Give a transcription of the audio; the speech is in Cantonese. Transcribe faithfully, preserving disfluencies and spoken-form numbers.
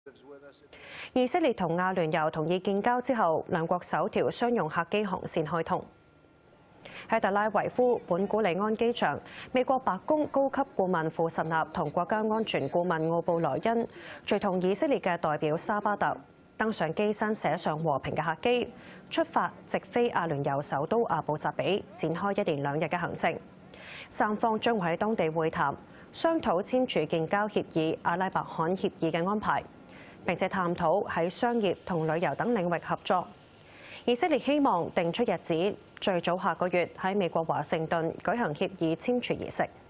以色列同阿聯酋同意建交之後，兩國首條商用客機航線開通。喺特拉維夫本古里安機場，美國白宮高級顧問庫什納同國家安全顧問奧布萊恩，隨同以色列嘅代表沙巴特登上機身寫上和平嘅客機，出發直飛阿聯酋首都阿布扎比，展開一連兩日嘅行程。三方將會喺當地會談，商討簽署建交協議阿拉伯罕協議嘅安排，並且探討喺商業同旅遊等領域合作。以色列希望定出日子，最早下個月喺美國華盛頓舉行協議簽署儀式。